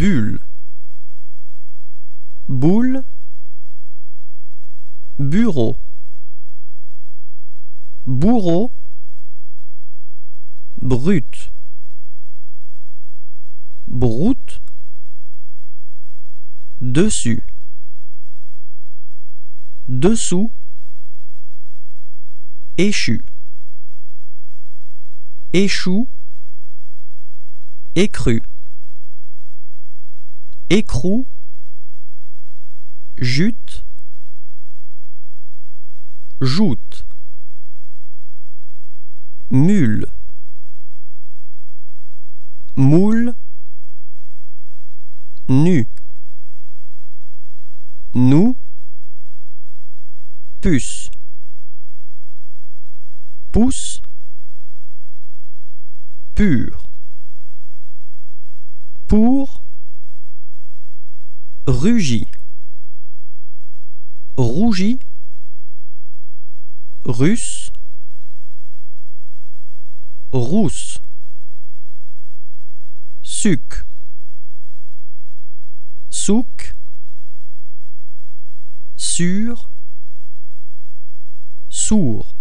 bulle, boule, bureau, bourreau, brut, broute, dessus, dessous, échu, échoue, écru, écrou, jute, joute, mule, moule, nu, nous, puce, pouce, pur, pour, rugit, rougi, russe, rousse, suc, souk, sûr, sourd.